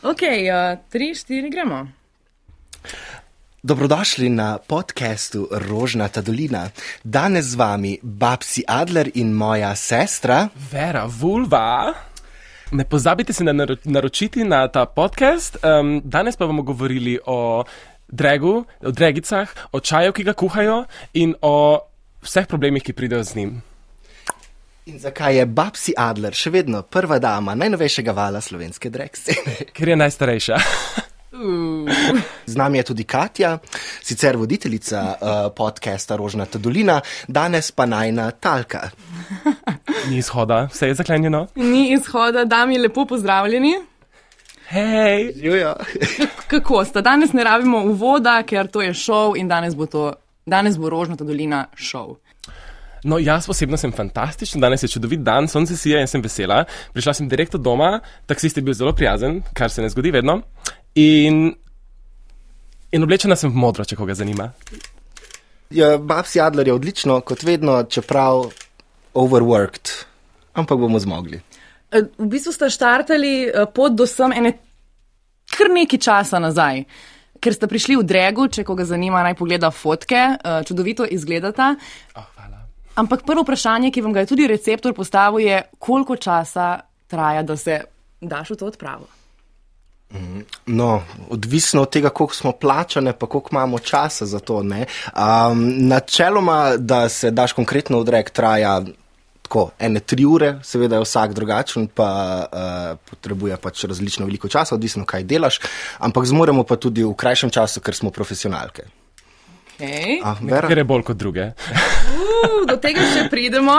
Ok, 3-4 gremo. Dobrodošli na podcastu Rožnata dolina. Danes z vami Babsi Adler in moja sestra Vera Vulva. Ne pozabite se naročiti na ta podcast. Danes pa bomo govorili o dragu, o dragicah, o čaju, ki ga kuhajo in o vseh problemih, ki pridejo z njim. In zakaj je Babsi Adler še vedno prva dama najnovejšega vala slovenske drag scene? Ker je najstarejša. Z nami je tudi Katja, sicer voditeljica podcasta Rožnata dolina, danes pa najina talka. Ni izhoda, vse je zaklenjeno. Ni izhoda, dami lepo pozdravljeni. Hej! Jojo. Kako sta? Danes ne rabimo uvoda, ker to je šov in danes bo Rožnata dolina šov. No, jaz osebno sem fantastičen, danes je čudovit dan, sonce sije in sem vesela. Prišla sem direkt od doma, taksist je bil zelo prijazen, kar se ne zgodi vedno. In oblečena sem v modro, če koga zanima. Ja, Babsi Adler je odlično, kot vedno, čeprav overworked, ampak bomo zmogli. V bistvu sta štartali pot do sem kar nekaj časa nazaj, ker sta prišli v dragu, če koga zanima, naj pogleda fotke, čudovito izgledata. Ampak prvo vprašanje, ki vam ga je tudi receptor postavil, je, koliko časa traja, da se daš v to odpravo? No, odvisno od tega, koliko smo plačane, pa koliko imamo časa za to, ne. Načeloma, da se daš konkretno v drag, traja tako 1-3 ure, seveda je vsak drugačen, pa potrebuje pač različno veliko časa, odvisno kaj delaš, ampak zmoremo pa tudi v krajšem času, ker smo profesionalke. Okay. Ker je bolj kot druge. Do tega še pridemo.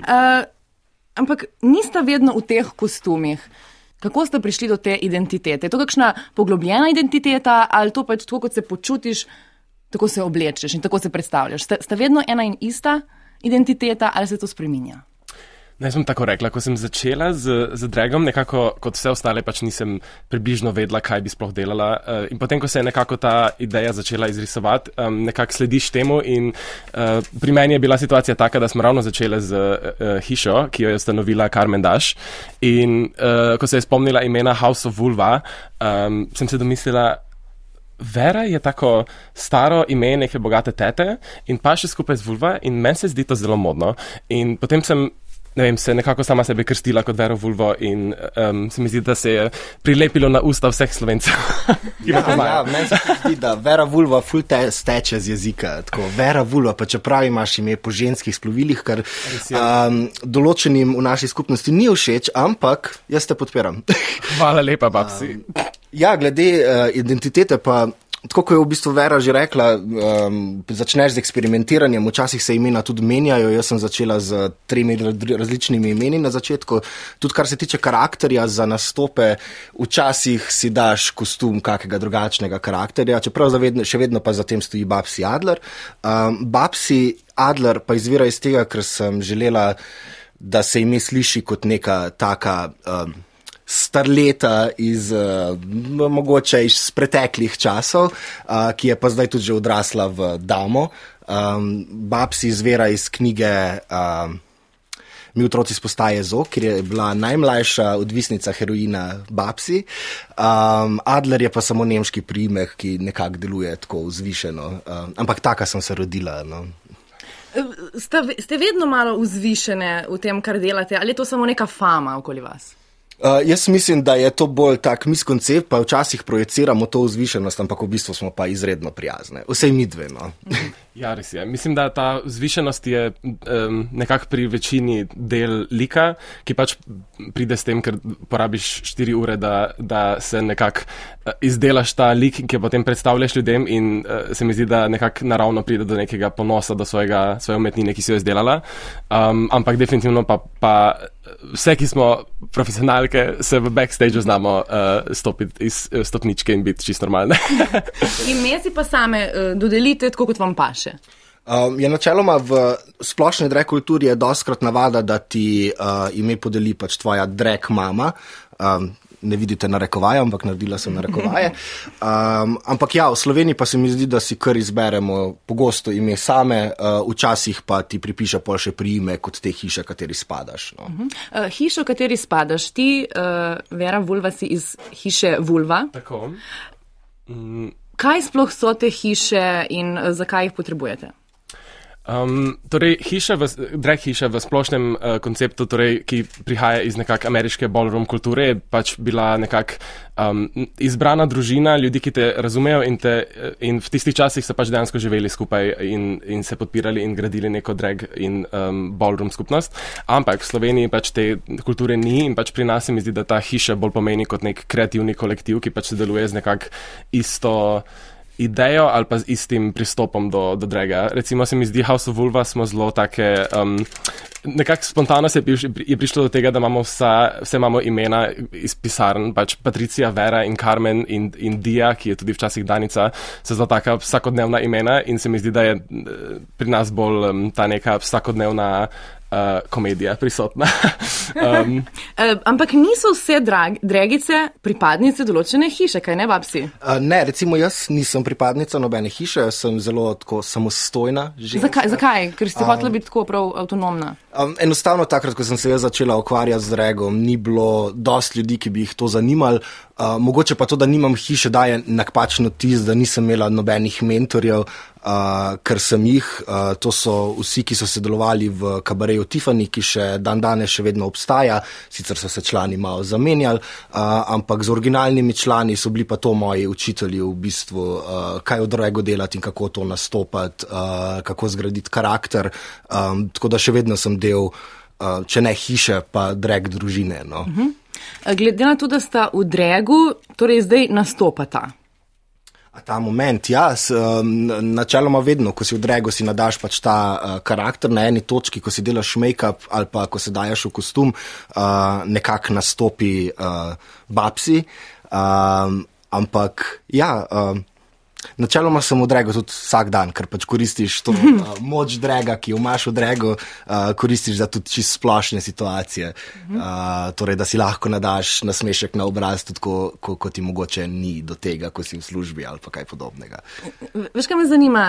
Ampak nista vedno v teh kostumih. Kako ste prišli do te identitete? Je to kakšna poglobljena identiteta ali to pač tako, kot se počutiš, tako se oblečeš in tako se predstavljaš? Sta vedno ena in ista identiteta ali se to spreminja? Naj sem tako rekla, ko sem začela z dragom, nekako kot vse ostale pač nisem približno vedela, kaj bi sploh delala. In potem, ko se je nekako ta ideja začela izrisovati, nekako slediš temu in pri meni je bila situacija taka, da smo ravno začele z hišo, ki jo je ustanovila Carmen Dash. In ko se je spomnila imena House of Vulva, sem se domislila, Vera je tako staro ime neke bogate tete in pa še skupaj z Vulva in meni se zdi to zelo modno. In potem sem se nekako sama sebe krstila kot Vero Vulvo in se mi zdi, da se je prilepilo na usta vseh Slovencev. Meni se zdi, da Vera Vulva ful steče z jezika. Tako, Vera Vulva, pa čeprav imaš ime po ženskih splovilih, kar določenim v naši skupnosti ni všeč, ampak jaz te podpiram. Hvala lepa, Babsi. Glede identitete pa, tako kot je v bistvu Vera že rekla, začneš z eksperimentiranjem, včasih se imena tudi menjajo, jaz sem začela z 3 različnimi imeni na začetku, tudi kar se tiče karakterja za nastope, včasih si daš kostum kakega drugačnega karakterja, čeprav še vedno pa za tem stoji Babsi Adler. Babsi Adler pa izvira iz tega, ker sem želela, da se ime sliši kot neka taka starleta mogoče iz preteklih časov, ki je pa zdaj tudi že odrasla v damo. Babsi izvira iz knjige Mi otroci s postaje Zoo, kjer je bila najmlajša odvisnica heroina Babsi. Adler je pa samo nemški priimek, ki nekako deluje tako vzvišeno. Ampak taka sem se rodila, no. Ste vedno malo vzvišene v tem, kar delate, ali je to samo neka fama okoli vas? Jaz mislim, da je to bolj tak miskoncept, pa včasih projeciramo to vzvišenost, ampak v bistvu smo pa izredno prijazne. Vsej mi dve, no. Ja, res je. Mislim, da ta vzvišenost je nekako pri večini del lika, ki pač pride s tem, ker porabiš 4 ure, da se nekako izdelaš ta lik, ki jo potem predstavljaš ljudem in se mi zdi, da nekako naravno pride do nekega ponosa do svoje umetnine, ki si jo izdelala. Ampak definitivno pa vse, ki smo profesionalke, se v backstageu znamo stopiti iz stopničke in biti čisto normalne. Ime si pa same dodelite tako, kot vam paše. Načeloma v splošni drag kulturi je dostkrat navada, da ti ime podeli pač tvoja drag mama. ne vidite narekovaje, ampak naredila sem narekovaje. Ampak ja, v Sloveniji pa se mi zdi, da si kar izberemo pogosto ime same, včasih pa ti pripiše pol še priimek od te hiše, kateri spadaš. No. Hišo, kateri spadaš, ti, Vera Vulva, si iz hiše Vulva. Tako. Kaj sploh so te hiše in zakaj jih potrebujete? Torej, drag hiša v splošnem konceptu, torej, ki prihaja iz nekak ameriške ballroom kulture, je pač bila nekak izbrana družina ljudi, ki te razumejo in v tistih časih so pač dejansko živeli skupaj in se podpirali in gradili neko drag in ballroom skupnost. Ampak v Sloveniji pač te kulture ni in pač pri nas se mi zdi, da ta hiša bolj pomeni kot nek kreativni kolektiv, ki pač se deluje z nekak isto idejo ali pa z istim pristopom do draga. Recimo se mi zdi House of Vulva smo zelo take, nekako spontano je prišlo do tega, da imamo vse imamo imena iz pisarn, pač Patricija, Vera in Carmen in Dia, ki je tudi včasih Danica, so zelo taka vsakodnevna imena in se mi zdi, da je pri nas bolj ta neka vsakodnevna komedija prisotna. Ampak niso vse dragice pripadnice določene hiše, kaj ne, babsi? Ne, recimo jaz nisem pripadnica nobene hiše, sem zelo tako samostojna ženska. Zakaj? Ker si hotela biti tako prav avtonomna? Enostavno takrat, ko sem se jaz začela ukvarjati z dragom, ni bilo dosti ljudi, ki bi jih to zanimali. Mogoče pa to, da nimam hiše, daje napačno vtis, da nisem imela nobenih mentorjev, ker sem jih. To so vsi, ki so sodelovali v kabareju Tiffany, ki še danes še vedno obstaja, sicer so se člani malo zamenjali, ampak z originalnimi člani so bili pa to moji učitelji v bistvu, kaj v dragu delati in kako to nastopati, kako zgraditi karakter, tako da še vedno sem del, če ne hiše, pa drag družine. No. Glede na to, da sta v dragu, torej zdaj nastopata. A ta moment, ja, načeloma vedno, ko si v dragu, si nadaš pač ta karakter na eni točki, ko si delaš make-up ali pa ko se dajaš v kostum, nekako nastopi babsi, ampak ja, načeloma sem v dragu tudi vsak dan, ker pač koristiš to moč draga, ki jo imaš v dragu, koristiš za tudi čisto splošne situacije. Torej, da si lahko nadaš nasmešek na obraz, tudi ko ti mogoče ni do tega, ko si v službi ali pa kaj podobnega. Veš, kaj me zanima,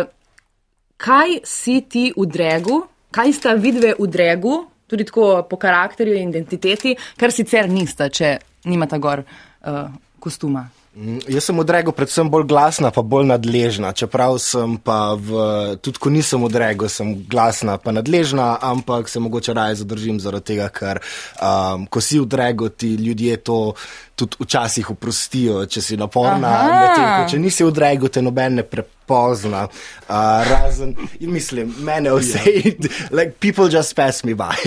kaj si ti v dragu, kaj sta vidve v dragu, tudi tako po karakterju in identiteti, kar sicer nista, če nimata gor kostuma? Jaz sem v dragu predvsem bolj glasna, pa bolj nadležna, čeprav sem pa tudi ko nisem v dragu, sem glasna pa nadležna, ampak se mogoče raje zadržim zaradi tega, ker ko si v dragu, ti ljudje to tudi včasih oprostijo, če si naporna, če nisi v dragu, te noben ne prepozna, razen, in mislim, mene vse, like people just pass me by.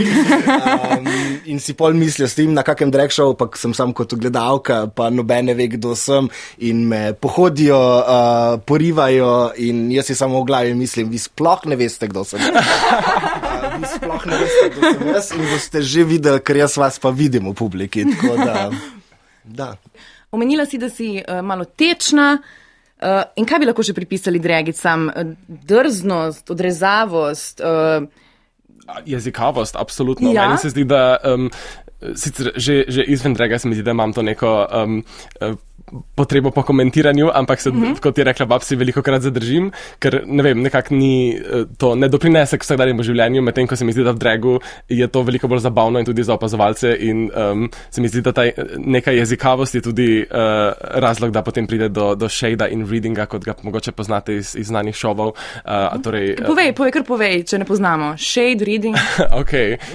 In si pol mislijo, stojim na kakem drag show, pa sem sam kot gledalka, pa noben ne ve, kdo sem, in me pohodijo, porivajo, in jaz si samo v glavi mislim, vi sploh ne veste, kdo sem. Vi sploh ne veste, kdo sem jaz, in boste že videli, ker jaz vas pa vidim v publiki, tako da. Omenila si, da si malo tečna, in kaj bi lahko še pripisali dragicam? Drznost, odrezavost? Jezikavost, absolutno. Ja? Meni se zdi, da sicer že izven draga se mi zdi, da imam to neko potrebo po komentiranju, ampak se, kot je rekla babsi, veliko krat zadržim, ker ne vem, nekako ni to, ne doprinese k vsakdanjemu življenju, medtem ko se mi zdi, da v dragu je to veliko bolj zabavno in tudi za opazovalce in se mi zdi, da ta neka jezikavost je tudi razlog, da potem pride do shada in readinga, kot ga mogoče poznate iz znanih šovov. Povej, če ne poznamo. Shade, reading. Ok.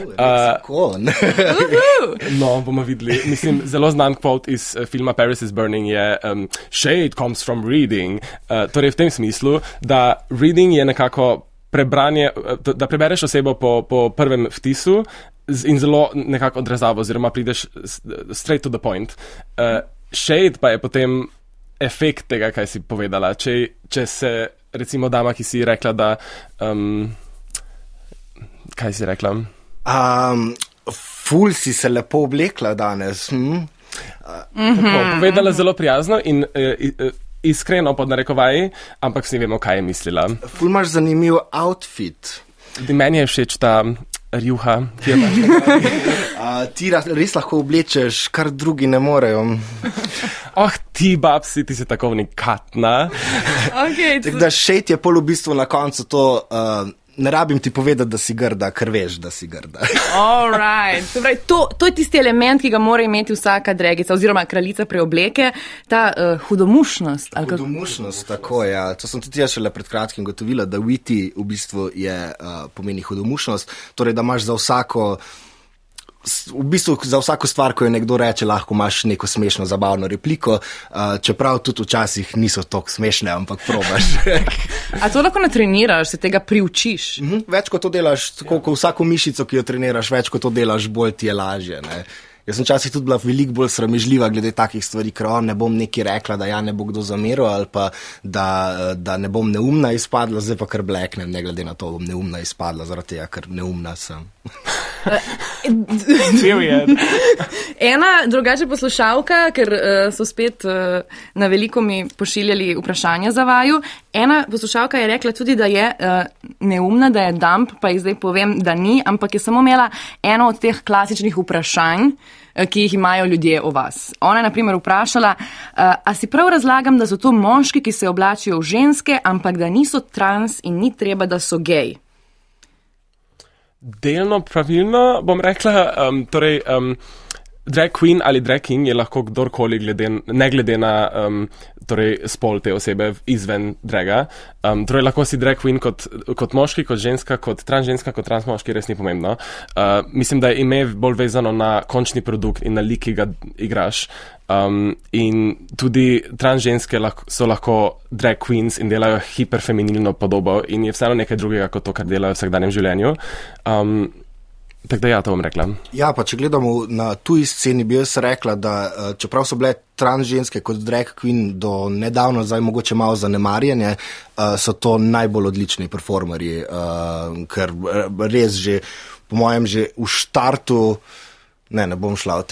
No, bomo videli. Mislim, zelo znan quote iz filma Paris is Burning je shade comes from reading. Torej v tem smislu, da reading je nekako prebranje, da prebereš osebo po prvem vtisu in zelo nekako odrezavo, oziroma prideš straight to the point. Shade pa je potem efekt tega, kaj si povedala. Če se, recimo dama, ki si rekla, da kaj si rekla? Ful si se lepo oblekla danes. Povedala zelo prijazno in iskreno pod narekovaji, ampak vsi vemo, kaj je mislila. Ful imaš zanimiv outfit. Meni je všeč ta rjuha, ki je pač. Ti res lahko oblečeš, kar drugi ne morejo. Ti babsi, ti si tako katna. Okay, da šejt je pol v bistvu na koncu to, ne rabim ti povedati, da si grda, ker veš, da si grda. Alright. To je tisti element, ki ga mora imeti vsaka dragica oziroma kraljica preobleke, ta hudomušnost. Hudomušnost, tako je. Ja. To sem tudi jaz šele pred kratkim gotovila, da witty v bistvu pomeni hudomušnost, torej da imaš za vsako stvar, ko jo nekdo reče, lahko imaš neko smešno, zabavno repliko, čeprav tudi včasih niso toliko smešne, ampak probaš. A to lahko natreniraš, se tega priučiš? Več kot to delaš, tako kot vsako mišico, ki jo treniraš, več kot to delaš, bolj ti je lažje. Ne? Jaz sem včasih tudi bila veliko bolj sramežljiva glede takih stvari, ker ne bom nekaj rekla, da ne bo kdo zameril ali pa da ne bom neumna izpadla, zdaj pa kar bleknem, ne glede na to, bom neumna izpadla, zaradi tega, ker neumna sem. Ena drugače poslušalka, ker so spet na veliko mi pošiljali vprašanja za vaju. Ena poslušalka je rekla tudi, da je neumna, da je dump, pa jih zdaj povem, da ni, ampak je samo imela eno od teh klasičnih vprašanj, ki jih imajo ljudje o vas. Ona je na primer vprašala, a si prav razlagam, da so to moški, ki se oblačijo v ženske, ampak da niso trans in ni treba, da so gej. Delno pravilno bom rekla, drag queen ali drag king je lahko kdorkoli ne glede na spol te osebe izven draga. Torej lahko si drag queen kot moški, kot ženska, kot trans moški, res ni pomembno. Mislim, da je ime bolj vezano na končni produkt in na lik, ki ga igraš. In tudi trans ženske so lahko drag queens in delajo hiperfeminilno podobo in je vseeno nekaj drugega kot to, kar delajo v vsakdanjem življenju. Tako da to bom rekla. Ja, pa če gledamo na tuji sceni, bi jaz rekla, da čeprav so bile trans ženske kot drag queen do nedavno, zdaj mogoče malo zanemarjene, so to najbolj odlični performerji, ker res že, po mojem, že v štartu, ne bom šla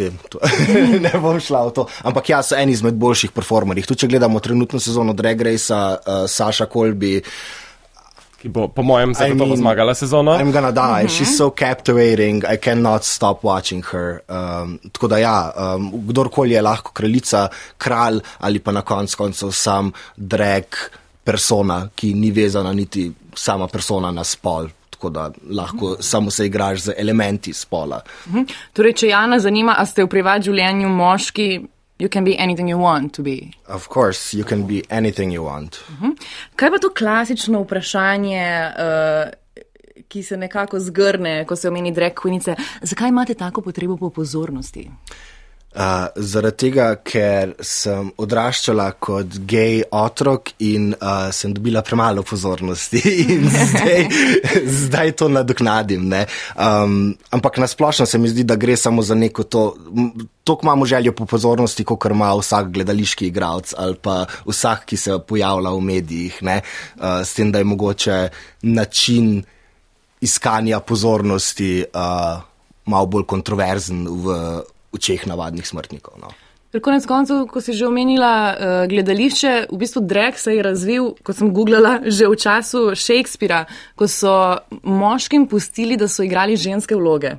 v to, ampak so eni izmed boljših performerjih. Tudi če gledamo trenutno sezono Drag Racea, Saša Colby, ki bo, po mojem, zagotovo zmagala sezono. I'm gonna die. She's so captivating. I cannot stop watching her. Tako da kdorkoli je lahko kraljica, kralj ali pa na koncu sam drag persona, ki ni vezana niti sama persona na spol. Tako da lahko samo se igraš z elementi spola. Torej, če Jana zanima, a ste v privat življenju moški, you can be anything you want to be. Of course, you can be anything you want. Kaj pa to klasično vprašanje, ki se nekako zgrne, ko se omeni drag queenice, zakaj imate tako potrebo po pozornosti? Zaradi tega, ker sem odraščala kot gej otrok in sem dobila premalo pozornosti in zdaj to nadoknadim. Ne? Ampak nasplošno se mi zdi, da gre samo za neko toliko imamo željo po pozornosti, kot ima vsak gledališki igralec ali pa vsak, ki se pojavlja v medijih. Ne? S tem, da je mogoče način iskanja pozornosti malo bolj kontroverzen v očeh navadnih smrtnikov. No. Konec koncev, ko si že omenila gledališče, v bistvu drag se je razvil, kot sem googlala, že v času Shakespearea, ko so moškim pustili, da so igrali ženske vloge.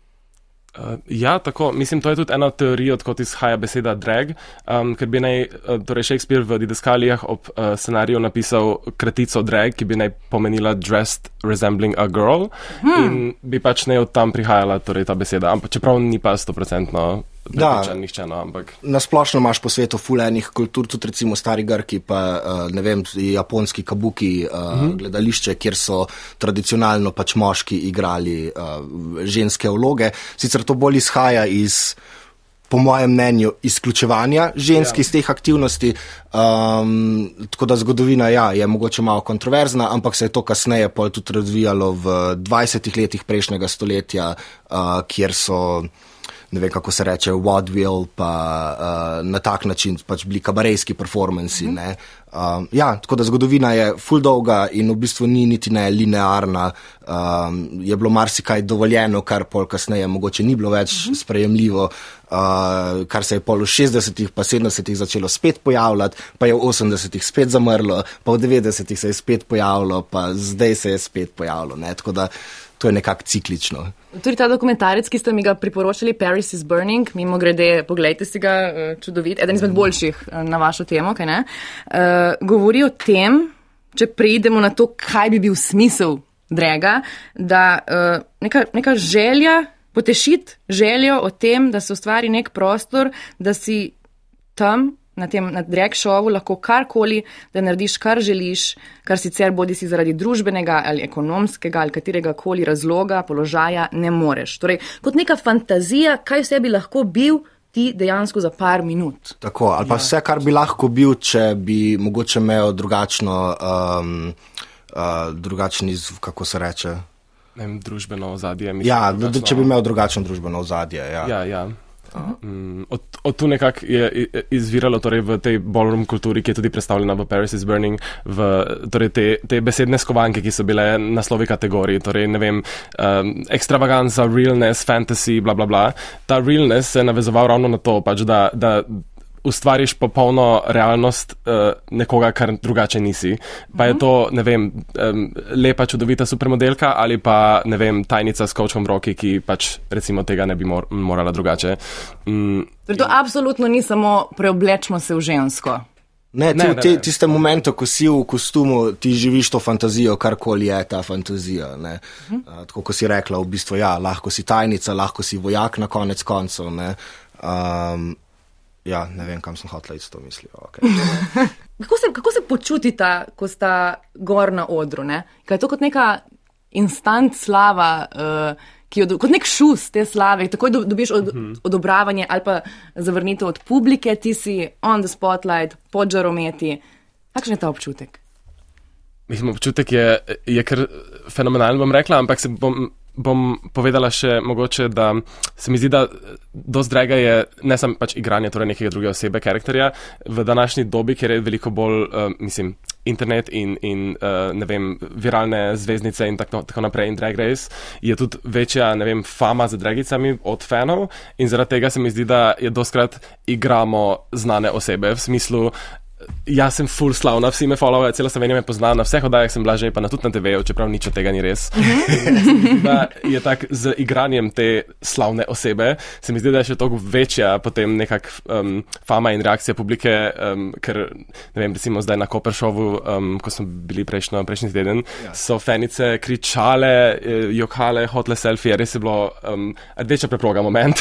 Tako, mislim, to je tudi ena teorija, odkot izhaja beseda drag, ker bi torej Shakespeare v Didaskalijah ob scenariju napisal kratico drag, ki bi naj pomenila dressed resembling a girl in bi pač od tam prihajala torej ta beseda, ampak čeprav ni pa 100% nihče, ampak... Nasplošno imaš po svetu ful enih kultur, tudi recimo stari Grki, pa japonski kabuki gledališče, kjer so tradicionalno pač moški igrali ženske vloge. Sicer to bolj izhaja iz, po mojem mnenju, izključevanja žensk iz teh aktivnosti, tako da zgodovina je mogoče malo kontroverzna, ampak se je to kasneje pol tudi razvijalo v 20 letih prejšnjega stoletja, kjer so, ne vem, kako se reče, vaudeville, pa na tak način pač bili kabarejski performansi. Tako da zgodovina je ful dolga in v bistvu ni niti ne linearna. Je bilo marsikaj dovoljeno, kar pol kasneje mogoče ni bilo več sprejemljivo, kar se je pol v 60-ih pa 70-ih začelo spet pojavljati, pa je v 80-ih spet zamrlo, pa v 90-ih se je spet pojavilo, pa zdaj se je spet pojavilo. Tako da to je nekako ciklično. Tudi ta dokumentarec, ki ste mi ga priporočili, Paris is Burning, mimo grede, pogledajte si ga, čudovit, eden izmed boljših na vašo temo, kaj ne, govori o tem, če preidemo na to, kaj bi bil smisel draga, da neka želja, potešiti željo o tem, da se ustvari nek prostor, da si tam, na drag šovu lahko karkoli, da narediš, kar želiš, kar sicer bodi si zaradi družbenega ali ekonomskega ali katerega koli razloga, položaja, ne moreš. Torej, kot neka fantazija, kaj vse bi lahko bil ti dejansko za par minut. Tako, ali pa vse, kar bi lahko bil, če bi mogoče imel drugačni, kako se reče? Družbeno ozadje. Ja, če bi imel drugačno družbeno ozadje. Ja. Od tu nekako je izviralo torej v tej ballroom kulturi, ki je tudi predstavljena v Paris is Burning, torej te besedne skovanke, ki so bile naslovi kategorij, torej ne vem, ekstravaganza, realness, fantasy, bla bla bla. Ta realness se je navezoval ravno na to, pač da ustvariš popolno realnost nekoga, kar drugače nisi. Pa je to, ne vem, lepa, čudovita supermodelka ali pa, ne vem, tajnica s kovčkom v roki, ki pač recimo tega ne bi morala drugače. To absolutno ni samo preoblečmo se v žensko. Ne, tiste momente, ko si v kostumu, ti živiš to fantazijo, karkoli je ta fantazija. Tako, ko si rekla, v bistvu, ja, lahko si tajnica, lahko si vojak na konec koncev, ne. Ja, ne vem, kam sem hotela isto mislila. Okay. Kako se počutita, ko sta gor na odru? Ne? Kaj je to kot neka instant slava, kot nek šus te slave, takoj dobiš odobravanje ali pa zavrnitev od publike, ti si on the spotlight, pod žarometi. Kakšen je ta občutek? Mislim, občutek je kar fenomenalen, bom rekla, ampak se bom povedala še mogoče, da se mi zdi, da dosti draga je ne samo pač igranje torej nekega druge osebe, karakterja, v današnji dobi, kjer je veliko bolj, internet in ne vem, viralne zvezdnice in tako naprej in Drag Race, je tudi večja, ne vem, fama za dragicami od fanov in zaradi tega se mi zdi, da je dostkrat igramo znane osebe, v smislu, jaz sem full slavna, vsi me followajo, cela Slovenija me pozna, na vseh oddajah sem bila že, pa tudi na TV-ju, čeprav nič od tega ni res. Da je tak z igranjem te slavne osebe, se mi zdi, da je še toliko večja potem nekak fama in reakcija publike, ker, ne vem, recimo zdaj na Koperšovu, ko smo bili prejšnji teden, so fanice kričale, jokale, hotele selfije, res je bilo rdeča preproga moment.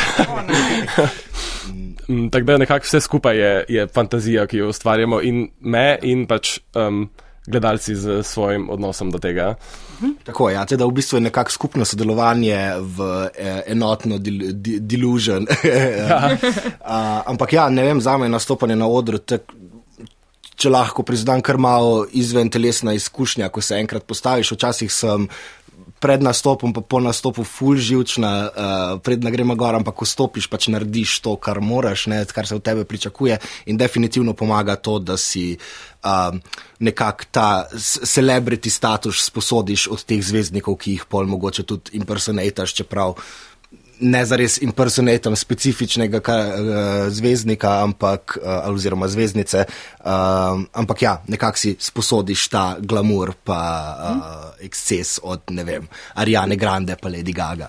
Tako da nekako vse skupaj je fantazija, ki jo ustvarjamo in me in pač gledalci z svojim odnosom do tega. Tako, ja, teda v bistvu je nekako skupno sodelovanje v enotno delusion. Ampak ja, ne vem, zame je nastopanje na odru, če lahko priznam, kar malo izven telesna izkušnja, ko se enkrat postaviš, včasih sem pred nastopom, pa po nastopu ful živčna, predna gremo gor, ampak ko stopiš, pač narediš to, kar moraš, ne, kar se od tebe pričakuje in definitivno pomaga to, da si nekako ta celebrity status sposodiš od teh zvezdnikov, ki jih pol mogoče tudi impersonataš, čeprav ne zares impersonatam specifičnega zvezdnika, ampak, oziroma zvezdnice, ampak ja, nekako si sposodiš ta glamour pa eksces od, ne vem, Ariane Grande pa Lady Gaga.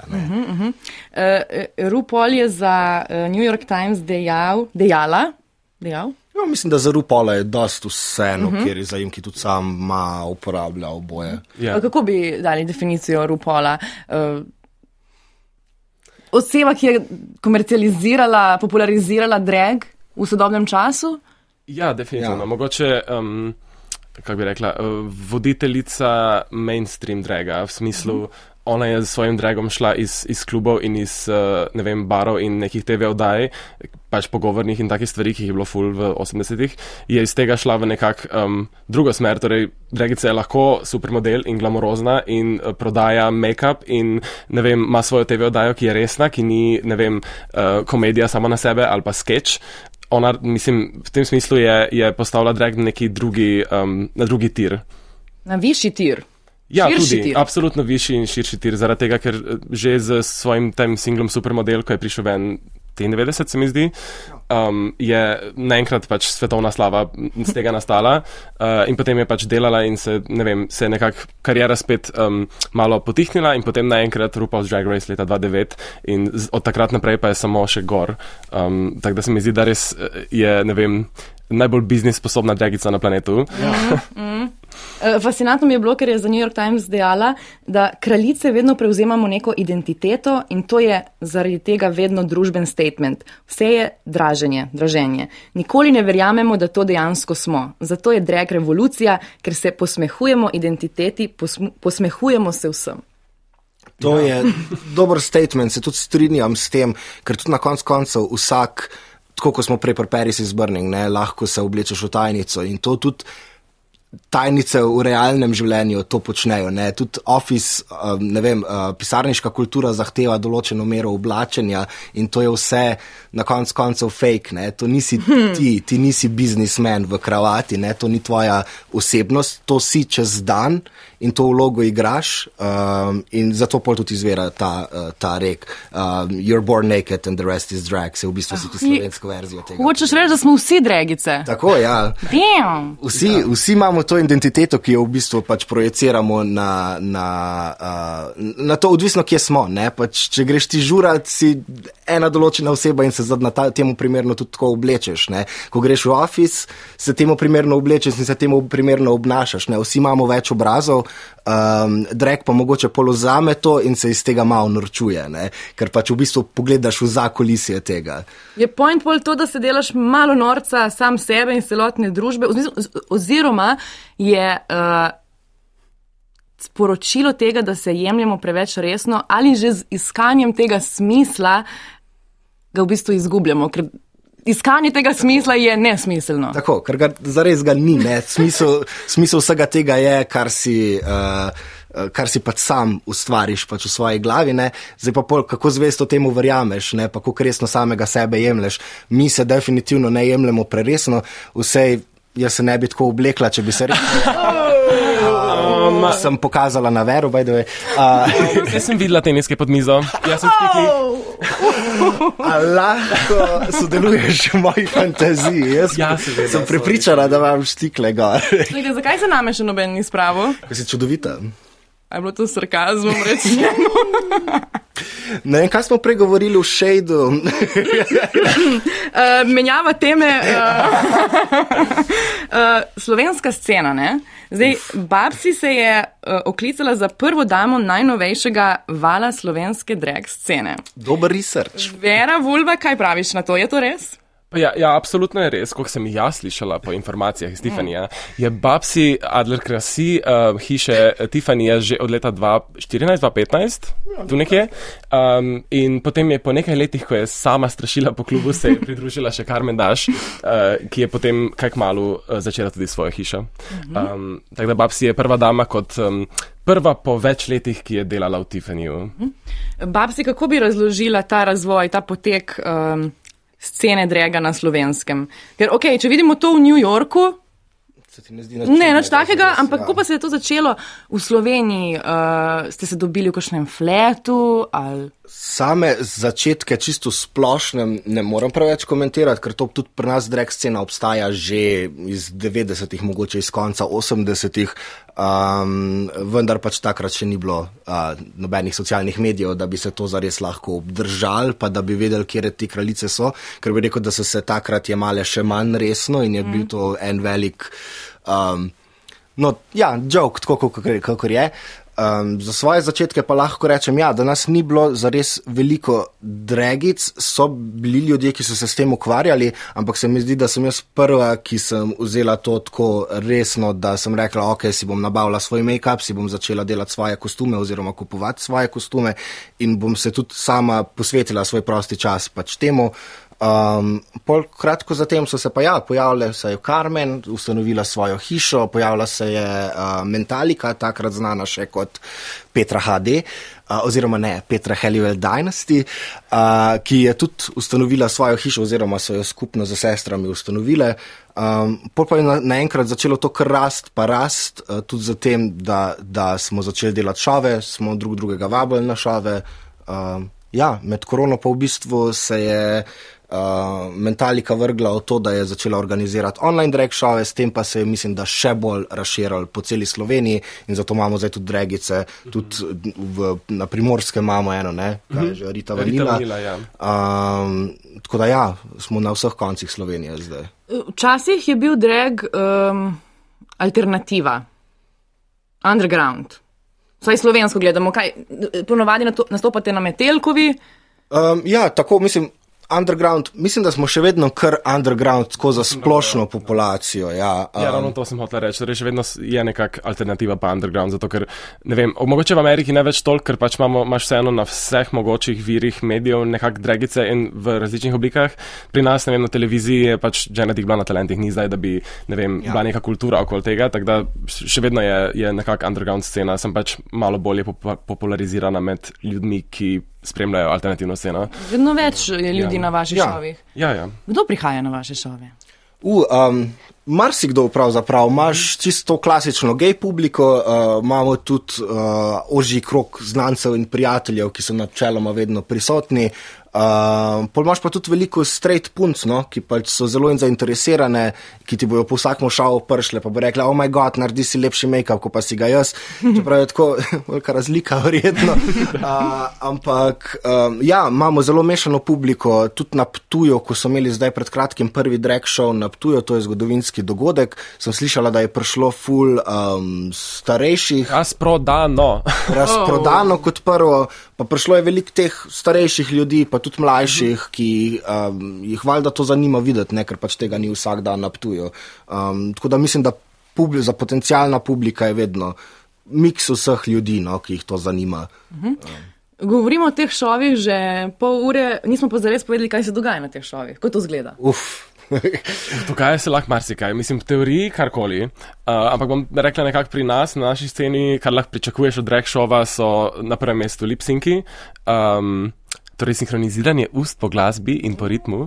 RuPaul je za New York Times dejala? Ja, mislim, da za RuPaula je dost vseeno, ker je zaimki tudi sam uporablja oboje. Yeah. Kako bi dali definicijo RuPaula? Oseba, ki je komercializirala, popularizirala drag v sodobnem času? Ja, definitivno. Ja. Mogoče, kako bi rekla, voditeljica mainstream draga, v smislu, ona je z svojim dragom šla iz klubov in iz, ne vem, barov in nekih TV oddaj, pač pogovornih in takih stvari, ki jih je bilo ful v 80-ih, je iz tega šla v nekak drugo smer, torej dragica je lahko supermodel in glamorozna in prodaja make-up in, ne vem, ima svojo TV oddajo, ki je resna, ki ni, ne vem, komedija sama na sebe ali pa sketch. Ona, mislim, v tem smislu je postavila drag na drugi tir. Na višji tir? Ja, tudi, absolutno višji in širši tir, zaradi tega, ker že z svojim tem singlom Supermodel, ko je prišel ven 93, se mi zdi, je naenkrat pač svetovna slava z tega nastala in potem je pač delala in se je nekako karijera spet malo potihnila in potem naenkrat RuPaul's Drag Race leta 2009 in od takrat naprej pa je samo še gor. Tako da se mi zdi, da res je, najbolj biznis sposobna dragica na planetu. Fascinantno mi je bilo, ker je za New York Times dejala, da kraljice vedno prevzemamo neko identiteto in to je zaradi tega vedno družben statement. Vse je draženje. Nikoli ne verjamemo, da to dejansko smo. Zato je drag revolucija, ker se posmehujemo identiteti, posmehujemo se vsem. To je dober statement, se tudi strinjam s tem, ker tudi na koncu vsak, tako kot smo prej pri Paris is Burning, lahko se oblečeš v tajnico in to tudi tajnice v realnem življenju to počnejo. Tudi office, pisarniška kultura zahteva določeno mero oblačenja in to je vse na koncu fake. To nisi ti nisi biznismen v kravati, to ni tvoja osebnost, to si čez dan in to vlogo igraš in zato pol tudi izvira ta rek you're born naked and the rest is drag, se v bistvu si ti slovensko verzijo tega. Hočeš reči, da smo vsi dragice? Tako, ja. Vsi imamo to identiteto, ki jo v bistvu pač projeciramo na to, odvisno kje smo. Pač, če greš ti žurat, si ena določena oseba in se na temu primerno tudi tako oblečeš. Ko greš v office, se temu primerno oblečeš in se temu primerno obnašaš. Vsi imamo več obrazov, drag pa mogoče polozame to in se iz tega malo norčuje, ker pač v bistvu pogledaš v zakulisje tega. Je point pol to, da se delaš malo norca sam sebe in celotne družbe, oziroma je sporočilo tega, da se jemljemo preveč resno ali že z iskanjem tega smisla ga v bistvu izgubljamo, ker iskanje tega smisla je nesmiselno. Tako, ker zares ga ni. Smisel vsega tega je, kar si pač sam ustvariš pač v svoji glavi. Zdaj pa kako zvesto temu verjameš, pa kako resno samega sebe jemlješ. Mi se definitivno ne jemljemo preresno, vsej jaz se ne bi tako oblekla, če bi se sem pokazala na Veru, by the way. Jaz sem videla teniske pod mizo. Jaz sem štikli. Lahko sodeluješ v moji fantaziji. Jaz sem prepričana, da imam štikle gor. Zakaj se name še noben ni spravil? Ker si čudovita. A je bilo to sarkazmom, rečeno? Ne vem, kaj smo pregovorili v Shadu. Menjava teme. Slovenska scena, Zdaj, Babsi se je oklicala za prvo damo najnovejšega vala slovenske drag scene. Dober research. Vera Vulva, kaj praviš na to? Je to res? Ja, absolutno je res, koliko sem jaz slišala po informacijah iz Tiffanyja, je Babsi Adler Krasi hiše Tiffanyja že od leta 2014-2015, tu nekje. In potem je po nekaj letih, ko je sama strašila po klubu, se je pridružila še Carmen Dash, ki je potem kaj kmalu začela tudi svojo hišo. Tako da Babsi je prva dama kot prva po več letih, ki je delala v Tiffanyju. Babsi, kako bi razložila ta razvoj, ta potek scene draga na slovenskem? Ker, če vidimo to v New Yorku, ne, nič takega, ampak kako pa se je to začelo v Sloveniji? Ste se dobili v kakšnem fletu? Ali? Same začetke čisto splošnem ne moram preveč komentirati, ker to tudi pri nas drag scena obstaja že iz 90-ih, mogoče iz konca 80-ih, vendar pač takrat še ni bilo nobenih socialnih medijev, da bi se to zares lahko obdržali, pa da bi vedeli, kje ti kraljice so, ker bi rekel, da so se takrat jemale še manj resno in je bil to en velik joke, tako kakor je. Za svoje začetke pa lahko rečem, da nas ni bilo zares veliko dragic, so bili ljudje, ki so se s tem ukvarjali, ampak se mi zdi, da sem jaz prva, ki sem vzela to tako resno, da sem rekla, si bom nabavila svoj make-up, si bom začela delati svoje kostume oziroma kupovati svoje kostume in bom se tudi sama posvetila svoj prosti čas pač temu. Kratko zatem so se pojavile se je Carmen, ustanovila svojo hišo, pojavila se je Mentalika, takrat znana še kot Petra HD, oziroma ne, Petra Halliwell Dynasty, ki je tudi ustanovila svojo hišo oziroma so jo skupno z sestrami ustanovile. Pol pa je naenkrat začelo to kar rast, tudi zatem, da smo začeli delati šove, smo drugega vabili na šove. med korono pa v bistvu se je Mentalika vrgla v to, da je začela organizirati online drag šove, s tem pa se je, mislim, da še bolj razširili po celi Sloveniji in zato imamo zdaj tudi dragice, tudi na Primorskem imamo eno, kaj je že, Rita Vanila. Ja. Tako da ja, smo na vseh koncih Slovenije zdaj. Včasih je bil drag alternativa, underground. Vsaj slovensko gledamo, kaj ponovadi nastopate na Metelkovi? Ja, tako, mislim, underground, mislim, da smo še vedno kar underground tako za splošno populacijo. Ja, ravno to sem hotel reči, torej še vedno je nekak alternativa pa underground, zato ker, ne vem, mogoče v Ameriki ne več toliko, ker pač imaš vseeno na vseh mogočih virih medijev nekak dragice in v različnih oblikah. Pri nas, ne vem, na televiziji je pač Genetic bila na talentih, ni zdaj, da bi, ne vem, bila neka kultura okoli tega, tako da še vedno je nekak underground scena, sem pač malo bolje popularizirana med ljudmi, ki spremljajo alternativno sceno. Vedno več je ljudi na vaših šovih. Ja. Kdo prihaja na vaše šove? Marsikdo pravzaprav. Imaš čisto klasično gej publiko, imamo tudi ožji krog znancev in prijateljev, ki so načeloma vedno prisotni. Pol imaš pa tudi veliko straight punc, ki pač so zelo zainteresirane, ki ti bojo po vsakem šovu pršle, pa bo rekla, oh my god, naredi si lepši make-up, ko pa si ga jaz. Čeprav je tako velika razlika, verjetno. Ampak, ja, imamo zelo mešano publiko, tudi na Ptuju, ko so imeli zdaj pred kratkim prvi drag show na Ptuju, to je zgodovinski dogodek, sem slišala, da je prišlo ful starejših. Razprodano kot prvo, pa prišlo je veliko teh starejših ljudi, pa tudi mlajših, ki jih valjda to zanima videti, ker pač tega ni vsak dan na Ptuju. Tako da mislim, da za potencialna publika je vedno miks vseh ljudi, ki jih to zanima. Govorimo o teh šovih že pol ure, nismo pa zares povedali, kaj se dogaja na teh šovih. Kako to zgleda? Dogaja se lahko marsikaj, mislim, v teoriji karkoli, ampak bom rekla nekako pri nas, na naši sceni, kar lahko pričakuješ od drag šova, so na prvem mestu lip-synki, torej sinhroniziranje ust po glasbi in po ritmu.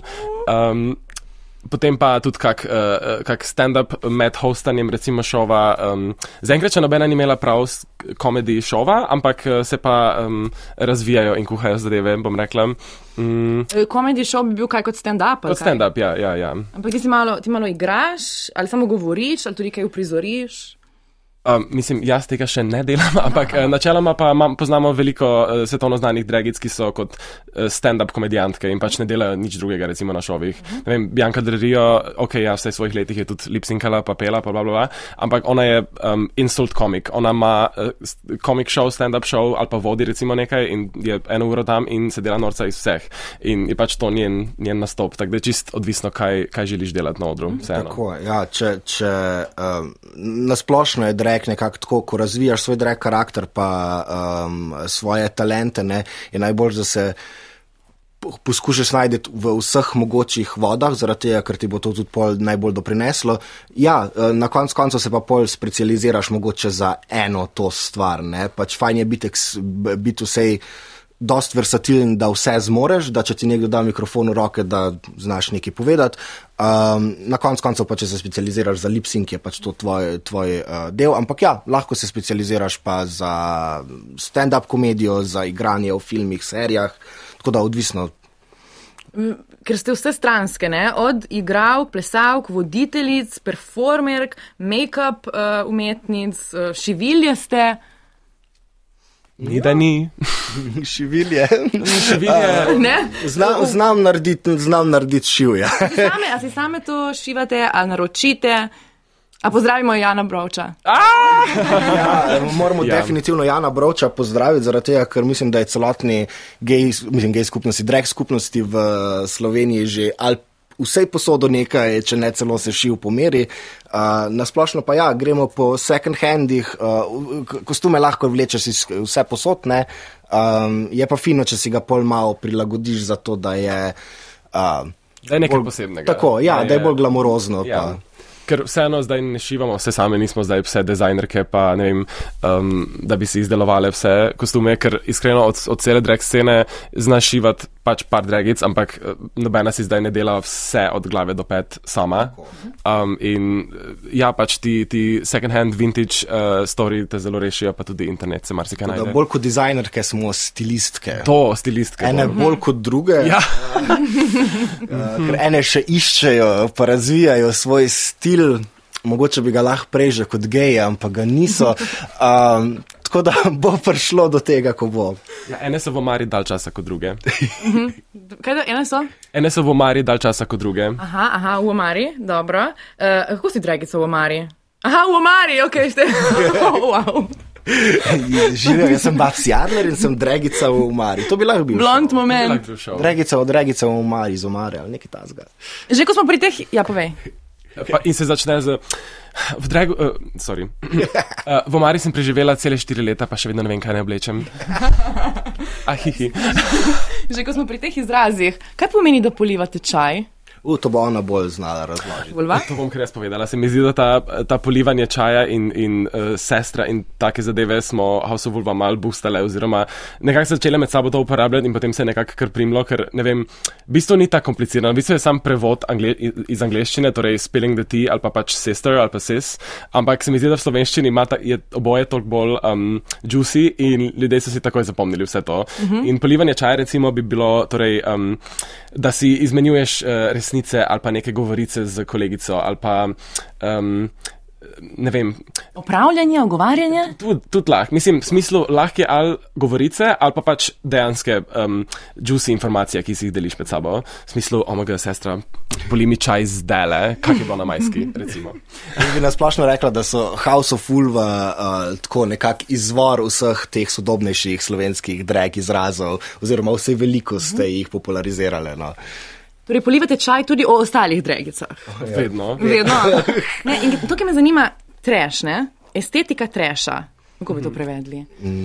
Potem pa tudi kak stand-up med hostanjem recimo šova. Zaenkrat še nobena ni imela prav komedi šova, ampak se pa razvijajo in kuhajo zadeve, bom rekla. Komedi šov bi bil kaj kot stand-up? Kot stand-up, ja. Ampak ti malo igraš, ali samo govoriš, ali tudi kaj uprizoriš? Mislim, jaz tega še ne delam, ampak načeloma pa poznamo veliko svetovno znanih dragic, ki so kot stand-up komedijantke in pač ne delajo nič drugega, recimo na šovih. Ne vem, Bianca Del Rio, v vseh svojih letih je tudi lip-synkala, pa pela, pa blablabla, ampak ona je insult komik. Ona ima komik show, stand-up show ali pa vodi recimo nekaj in je 1 uro tam in se dela norca iz vseh. In je pač to njen nastop, tako da je čist odvisno, kaj želiš delati na odru. Tako, ja, če nasplošno je drag nekako tako, ko razvijaš svoj drag karakter pa svoje talente, je najbolj, da se poskušaš najti v vseh mogočih vodah, zaradi tega, ker ti bo to tudi pol najbolj doprineslo. Ja, na koncu se pa pol specializiraš mogoče za eno to stvar, pač fajn je biti vsej dost versatilen, da vse zmoreš, da če ti nekdo da mikrofon v roke, da znaš nekaj povedati. Na koncu pa, če se specializiraš za lip-sync, je pač to tvoj del, ampak ja, lahko se specializiraš pa za stand-up komedijo, za igranje v filmih, serijah, tako da odvisno. Ker ste vse stranske, od igralk, plesalk, voditeljic, performerk, make-up umetnic, šivilje ste. Ni da ni. Šivilje. Ne? Znam narediti šivje. A si same to šivate, ali naročite? A pozdravimo Jana Brovča. Ja, moramo definitivno Jana Brovča pozdraviti, zaradi tega, ker mislim, da je celotni gej skupnosti, drag skupnosti v Sloveniji že ali vsej posodo nekaj, če ne celo se šiv po meri. Nasplošno pa ja, gremo po second handih, kostume lahko vlečeš vse posod, je pa fino, če si ga pol malo prilagodiš za to, da je da je nekaj posebnega. Tako, ja, da je bolj glamurozno. Ja. Ker vseeno zdaj ne šivamo vse same, nismo zdaj vse dizajnerke, pa ne vem, da bi si izdelovali vse kostume, ker iskreno od cele drag scene znaš šivati pač par dragic, ampak nobena si zdaj ne dela vse od glave do pet sama. In ja, pač ti second hand vintage story te zelo rešijo, pa tudi internet se marsikaj najde. Bolj kot dizajnerke smo stilistke. Stilistke. Ene bolj kot druge. Ja. Ker ene še iščejo, pa razvijajo svoj stil. Mogoče bi ga lahko prej že kot geje, ampak ga niso. Tako da bo prišlo do tega, ko bo. Ja, ene so v omari dal časa kot druge. Kaj da, ene so? Ene so v omari dal časa kot druge. Aha, v omari, dobro. Kako si dragica v omari? Aha, v omari, okej, wow. Živijo, jaz sem Babs Jadler in sem dragica v omari. To bi lahko bil Blond moment. Dragica v omari, iz omare ali nekaj tasga. Že ko smo pri teh, ja, povej. In se začne z... V omari sem preživela cele 4 leta, pa še vedno ne vem, kaj ne oblečem. Ahihi. Že ko smo pri teh izrazih, kaj pomeni, da polivate čaj? To bo ona bolj znala razložiti. To bom kar jaz povedala. Se mi zdi, da ta polivanje čaja in sestra in take zadeve smo House of Vulva malo boostale, oziroma nekako začele med sabo to uporabljati in potem se je nekako kar primlo, ker ne vem, v bistvu ni tako komplicirano. V bistvu je sam prevod iz angleščine, torej spelling the tea ali pa pač sister ali pa sis, ampak se mi zdi, da v slovenščini je oboje toliko bolj juicy in ljudje so si takoj zapomnili vse to. In polivanje čaja recimo bi bilo, torej, da si izmenjuješ resnice ali pa neke govorice z kolegico ali pa ne vem. Opravljanje, ogovarjanje? Tudi lahko. Mislim, v smislu lahko je ali govorice ali pa pač dejanske juicy informacije, ki si jih deliš med sabo. V smislu, sestra, boli mi čaj zdele, kak je bilo na majski, recimo. Jaz bi nasplošno rekla, da so House of Vulva tako nekak izvor vseh teh sodobnejših slovenskih drag izrazov, oziroma vsej veliko ste jih popularizirale, no. Torej, polivate čaj tudi o ostalih dragicah. Vedno. Ne, in tukaj me zanima trash, ne? Estetika trasha. Kako bi to prevedli?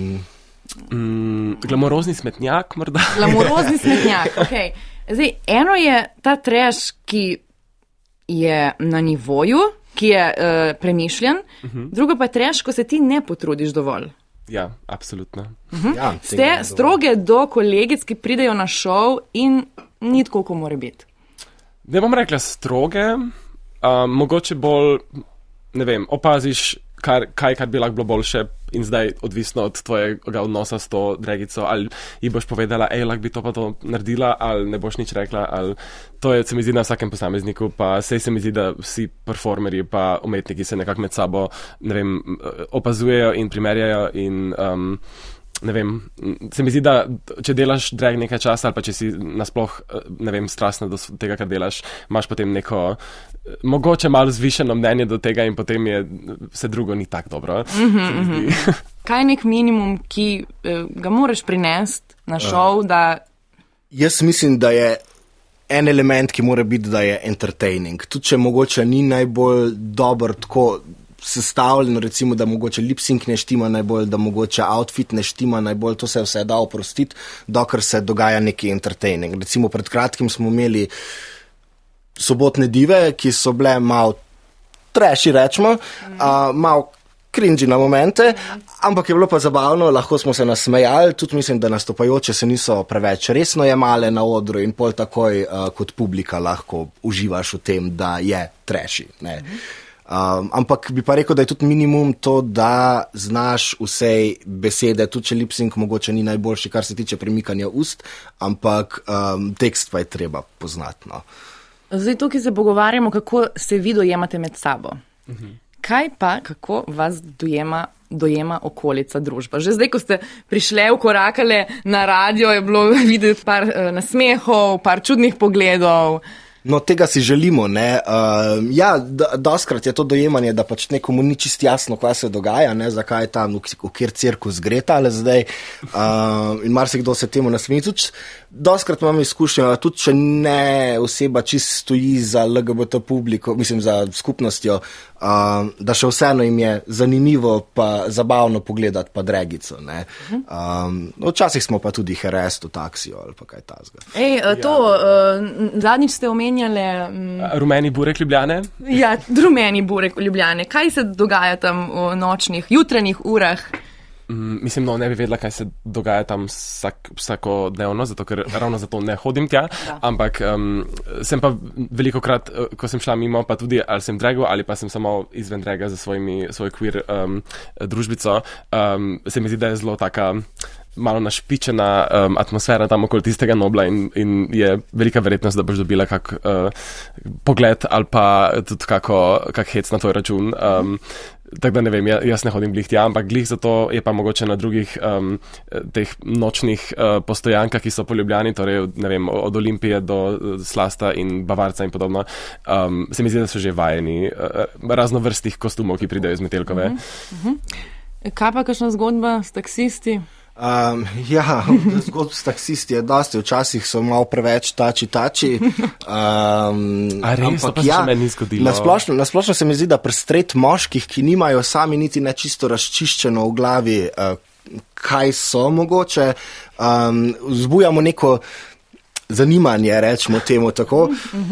Glamorozni smetnjak, morda. Glamorozni smetnjak, okej. Zdaj, eno je ta trash, ki je na nivoju, ki je premišljen, drugo pa je trash, ko se ti ne potrudiš dovolj. Ja, absolutno. Ja, ste stroge do kolegic, ki pridejo na šov in ni tako, ko mora biti. Ne bom rekla stroge, mogoče bolj, ne vem, opaziš, kar bi lahko bilo boljše in zdaj odvisno od tvojega odnosa s to dragico, ali ji boš povedala, lahko bi to pa to naredila, ali ne boš nič rekla, ali to je, se mi zdi, na vsakem posamezniku, pa se mi zdi, da vsi performerji pa umetniki se nekako med sabo, ne vem, opazujejo in primerjajo in ne vem, se mi zdi, da če delaš drag nekaj časa ali pa če si nasploh, ne vem, strastna do tega, kar delaš, imaš potem neko mogoče malo zvišeno mnenje do tega in potem je vse drugo ni tako dobro. Kaj je nek minimum, ki ga moraš prinesti na šov, da... Jaz mislim, da je en element, ki mora biti, da je entertaining. Tudi če mogoče ni najbolj dober tako sestavljeno, recimo, da mogoče lip-sync ne štima najbolj, da mogoče outfit ne štima najbolj, to se vse da oprostiti, dokler se dogaja neki entertaining. Recimo, pred kratkim smo imeli sobotne dive, ki so bile malo trashy, rečemo, malo cringy na momente, ampak je bilo pa zabavno, lahko smo se nasmejali, tudi mislim, da nastopajoče se niso preveč resno jemale na odru in pol takoj kot publika lahko uživaš v tem, da je trashy, ne. Ampak bi pa rekel, da je tudi minimum to, da znaš vsej besede, tudi če lip-sync mogoče ni najboljši, kar se tiče premikanja ust, ampak tekst pa je treba poznati. No. Zdaj tukaj se pogovarjamo, kako se vi dojemate med sabo. Kaj pa, kako vas dojema okolica, družba? Že zdaj, ko ste prišle, vkorakale na radio, je bilo videti par nasmehov, par čudnih pogledov. No, tega si želimo, ne. Doskrat je to dojemanje, da pač nekomu ni čist jasno, kaj se dogaja, ne, zakaj je tam, v kjer cirkus gre tale zdaj, in marsikdo se temu nasmeji. Doskrat imam izkušnjo, tudi če ne oseba čist stoji za LGBT publiko, mislim za skupnostjo, da še vseeno jim je zanimivo pa zabavno pogledati pa dragico, ne. Včasih smo pa tudi herest v taksiju ali pa kaj tasga. Zadnjič ste omenjali rumeni burek Ljubljane? Ja, rumeni burek Ljubljane. Kaj se dogaja tam v nočnih, jutranjih urah? Mislim, ne bi vedela, kaj se dogaja tam vsakodnevno, zato ker ravno zato ne hodim tja, ampak sem pa velikokrat, ko sem šla mimo, pa tudi ali sem dragu ali pa sem samo izven draga za svojo queer družbico, se mi zdi, da je zelo taka malo našpičena atmosfera tam okoli tistega Nobla in je velika verjetnost, da boš dobila kak pogled ali pa tudi kak hec na tvoj račun. Tako da ne vem, jaz ne hodim glih tja, ampak glih zato je pa mogoče na drugih teh nočnih postojankah, ki so po Ljubljani, torej ne vem, od Olimpije do Slasta in Bavarca in podobno, se mi zdi, da so že vajeni raznovrstih kostumov, ki pridejo iz Metelkove. Kaj pa kakšna zgodba s taksisti? Zgodb s taksisti je dosti, včasih so malo preveč tači. Res, to pa se meni ni zgodilo. Na splošno se mi zdi, da pri straight moških, ki nimajo sami niti ne čisto razčiščeno v glavi, kaj so mogoče, vzbujamo neko zanimanje, rečemo temu tako,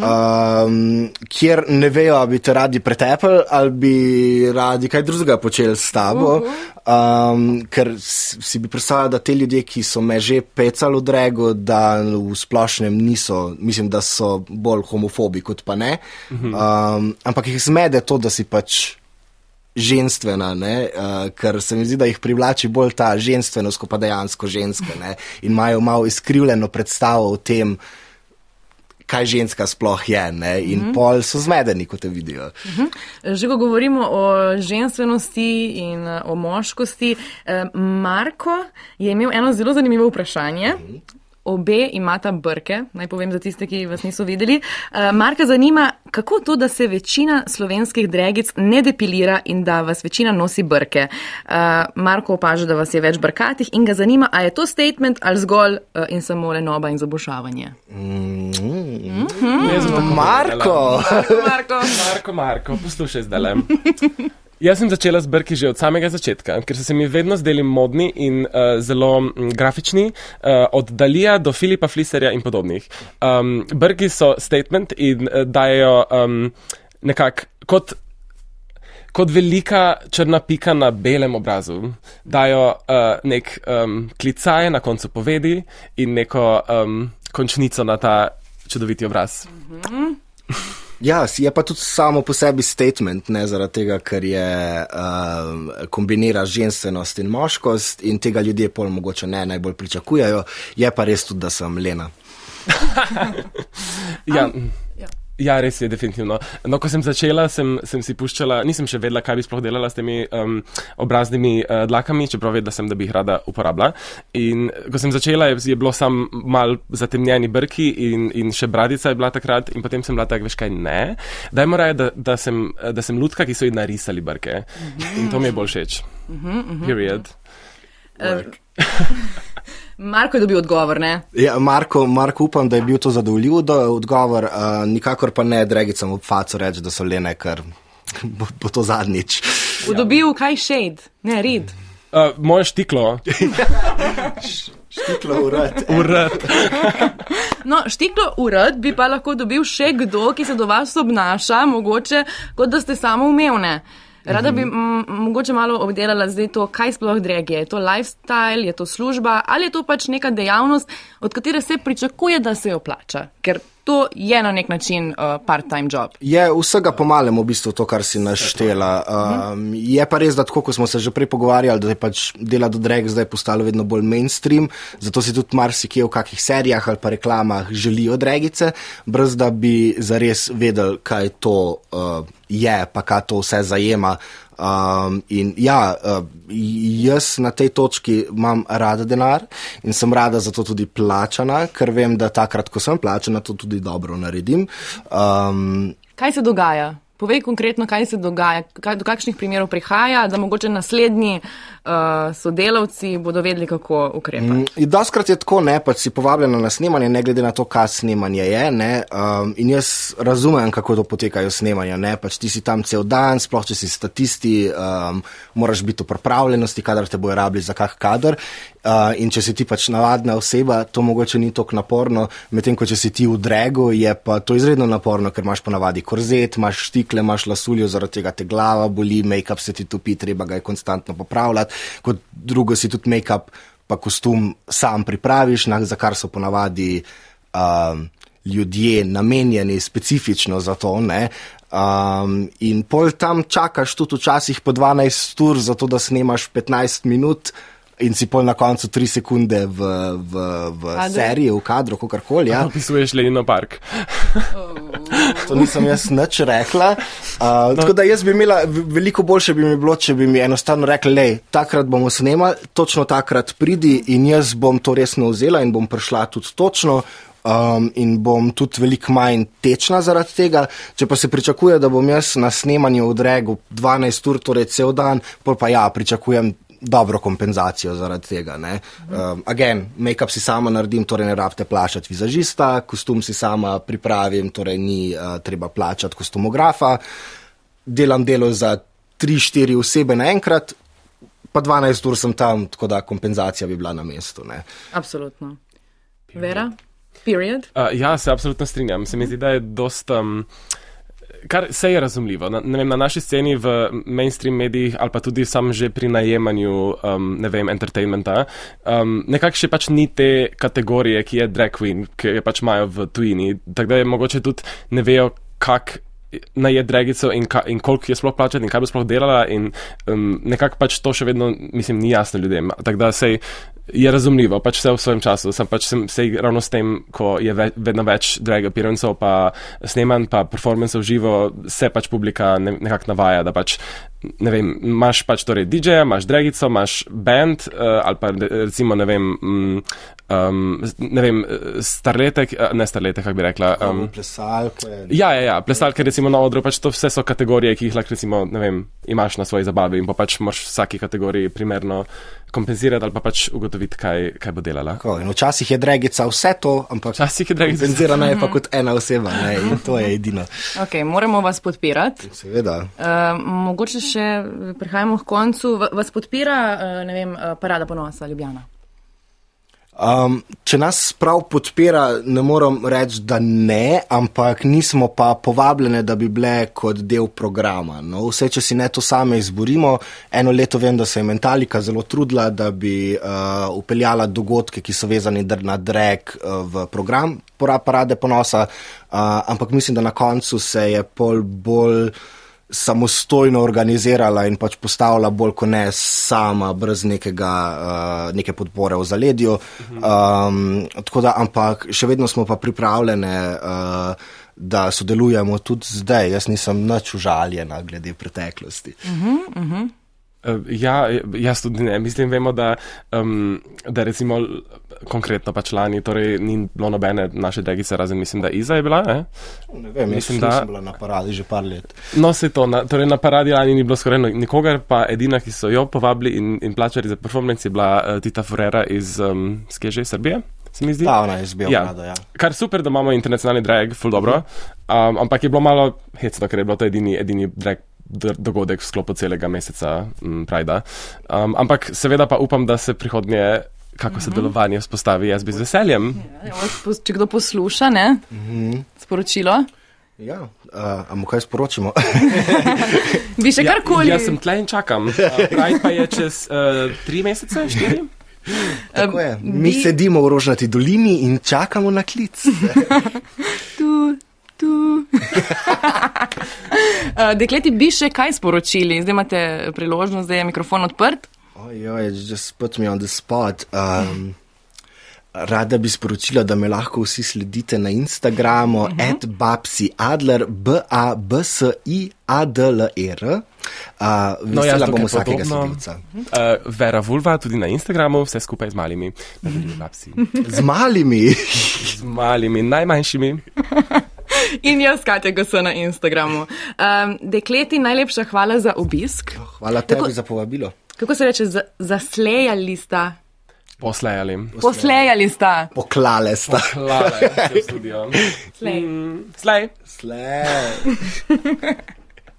kjer ne vejo, ali bi te radi pretepli ali bi radi kaj drugega počeli s tabo, ker si bi predstavljal, da te ljudje, ki so me že pecali v dragu, da v splošnem niso, mislim, da so bolj homofobi kot pa ne, ampak jih zmede to, da si pač ženstvena, ker se mi zdi, da jih privlači bolj ta ženstvenost, kot pa dejansko ženske, in imajo malo izkrivljeno predstavo o tem, kaj ženska sploh je, in pol so zmedeni, ko te vidijo. Že ko govorimo o ženstvenosti in o moškosti, Marko je imel eno zelo zanimivo vprašanje. Obe imata brke, naj povem za tiste, ki vas niso videli. Marka zanima, kako to, da se večina slovenskih dragic ne depilira in da vas večina nosi brke. Marko opaža, da vas je več brkatih in ga zanima, a je to statement ali zgolj in samo lenoba in zabušavanje. Marko, poslušaj zdaj. Jaz sem začela z brki že od samega začetka, ker so se mi vedno zdeli modni in zelo grafični, od Dalija do Filipa Fliserja in podobnih. Brki so statement in dajo nekako kot velika črna pika na belem obrazu. Dajo nek klicaj na koncu povedi in neko končnico na ta čudoviti obraz. Ja, je pa tudi samo po sebi statement, zaradi tega, ker je kombinira ženstvenost in moškost in tega ljudje pol mogoče ne najbolj pričakujejo. Je pa res tudi, da sem lena. Ja, res je, definitivno. No, ko sem začela, sem si puščala, nisem še vedela, kaj bi sploh delala s temi obraznimi dlakami, čeprav vedela sem, da bi jih rada uporabila. In ko sem začela, je bilo sam mal zatemnjeni brki in še bradica je bila takrat in potem sem bila tak, veš kaj, ne. Dajmo raje, da sem lutka, ki so ji narisali brke. In to mi je bolj všeč. Period. Marko je dobil odgovor, ne? Ja, Marko, upam, da je bil to zadovoljiv odgovor, nikakor pa ne dragicam v faco reči, da so lene, ker bo to zadnjič. Dobil kaj shade? Ne, red. Moje štiklo. Štiklo urad. No, štiklo urad bi pa lahko dobil še kdo, ki se do vas obnaša, mogoče, kot da ste samoumevne. Rada bi mogoče malo obdelala zdaj to, kaj sploh drag je. Je to lifestyle, je to služba ali je to pač neka dejavnost, od katere se pričakuje, da se jo plača? Ker to je na nek način part-time job. Je vsega pomalem v bistvu to, kar si naštela. Je pa res, da tako, ko smo se že prej pogovarjali, da je pač dela do drag zdaj postalo vedno bolj mainstream, zato si tudi marsikje v kakih serijah ali pa reklamah želijo dragice, brez da bi zares vedeli, kaj to je, pa kaj to vse zajema. Jaz na tej točki imam rada denar in sem rada zato tudi plačana, ker vem, da takrat, ko sem plačana, to tudi dobro naredim. Kaj se dogaja? Povej konkretno, kaj se dogaja, do kakšnih primerov prihaja, da mogoče naslednji sodelavci bodo vedeli, kako ukrepati. Doskrat je tako, pač si povabljena na snemanje, ne glede na to, kaj snemanje je, in jaz razumem, kako to potekajo snemanja, pač ti si tam cel dan, sploh če si statisti, moraš biti v pripravljenosti, kadar te bojo rabili za kak kader, in če si ti pač navadna oseba, to mogoče ni toliko naporno, medtem ko če si ti v dragu, je pa to izredno naporno, ker imaš ponavadi korzet, imaš štikle, imaš lasuljo, zaradi tega te glava boli, make-up se ti topi, treba ga je konstantno popravljati. kot drugo si tudi make-up pa kostum sam pripraviš, za kar so ponavadi ljudje namenjeni specifično za to, ne. In pol tam čakaš tudi včasih po 12 ur, zato da snemaš 15 minut in si pol na koncu 3 sekunde v seriji, v kadru, kakorkoli. Ja. Opisuješ Lenino park. To nisem jaz nič rekla. Tako da jaz bi imela, veliko boljše bi mi bilo, če bi mi enostavno rekli, lej, takrat bomo snemali, točno takrat pridi in jaz bom to resno vzela in bom prišla tudi točno. In bom tudi veliko manj tečna zaradi tega. Če pa se pričakuje, da bom jaz na snemanju v dragu 12 ur, torej cel dan, pol pa ja, pričakujem dobro kompenzacijo zaradi tega. Again, make-up si sama naredim, torej ne rabite plačati vizažista, kostum si sama pripravim, torej ni treba plačati kostumografa. Delam delo za 3-4 osebe naenkrat, pa 12 ur sem tam, tako da kompenzacija bi bila na mestu. Ne? Absolutno. Vera? Period? Ja, se absolutno strinjam. Se mi zdi, da je dosta... Kar se je razumljivo. Na naši sceni v mainstream medijih ali pa tudi sam že pri najemanju, entertainmenta, nekako še pač ni te kategorije, ki je drag queen, ki je pač imajo v tujini. Tako da je mogoče tudi ne vejo, kak najet dragico in koliko je sploh plačati in kaj bo sploh delala in nekako pač to še vedno, mislim, ni jasno ljudem. Tako da sej je razumljivo, pač vse v svojem času. Sej ravno s tem, ko je vedno več drag appearancev, pa snemanj, pa performance v živo, se pač publika nekako navaja, da pač, ne vem, imaš pač torej DJ-ja, imaš dragico, imaš band, ali pa recimo, ne vem, starlete, kako bi rekla. Plesalke. Ja, plesalke recimo na odru, pač to vse so kategorije, ki jih lahko recimo, ne vem, imaš na svoji zabavi in pa pač moraš vsaki kategoriji primerno kompenzirati ali pa pač ugotoviti, kaj bo delala. In včasih je dragica vse to, ampak kompenzirana je pa kot ena oseba, ne, in to je edino. Ok, moramo vas podpirati. Seveda. Mogoče še prihajamo k koncu. Vas podpira, ne vem, Parada ponosa Ljubljana? Če nas prav podpira, ne moram reči, da ne, ampak nismo pa povabljene, da bi bile kot del programa. No, vse, če si ne to same izborimo, eno leto vem, da se je Metallica zelo trudila, da bi upeljala dogodke, ki so vezani na drag v program Parade ponosa, ampak mislim, da na koncu se je pol bolj samostojno organizirala in pač postavila bolj kot ne sama, brez neke podpore v zaledju. Tako da, ampak še vedno smo pa pripravljene, da sodelujemo tudi zdaj. Jaz nisem nič užaljena glede preteklosti. Ja, jaz tudi ne. Mislim, vemo, da recimo konkretno pač lani, torej ni bilo nobene naše dragice, razen mislim, da Iza je bila, Ne vem, mislim, da nisem bila na paradi že par let. No, se to, torej na paradi lani ni bilo skoraj nikogar, pa edina, ki so jo povabili in plačali za performance, je bila Tita Furera iz Srbije, se mi zdi. Da, ona je iz Beograda, ja. Kar super, da imamo internacionalni drag, ful dobro, ampak je bilo malo hecno, ker je bilo to edini drag dogodek v sklopu celega meseca Prida. Ampak seveda pa upam, da se prihodnje kako se delovanje vzpostavi, jaz bi z veseljem. Če kdo posluša, ne? Sporočilo? Ja, amo kaj sporočimo? Bi še karkoli? Jaz sem tle in čakam. Pride pa je čez 3 mesece, 4? Tako je. Mi sedimo v Rožnati dolini in čakamo na klic. Dekleti, bi še kaj sporočili? Zdaj imate priložnost, zdaj je mikrofon odprt. Just put me on the spot. Rada bi sporočila, da me lahko vsi sledite na Instagramu @babsiadler, BABSIADLER. Vesela bomo vsakega sledilca. Vera Vulva tudi na Instagramu, vse skupaj z malimi. Z malimi? Z malimi, najmanjšimi. In jaz, Katja Gosa na Instagramu. Dekleti, najlepša hvala za obisk. Hvala tebi za povabilo. Kako se reče, zaslejali sta? Poslejali. Poslejali sta. Poklale sta. Poklale, v studio. Slej. Slej. Slej.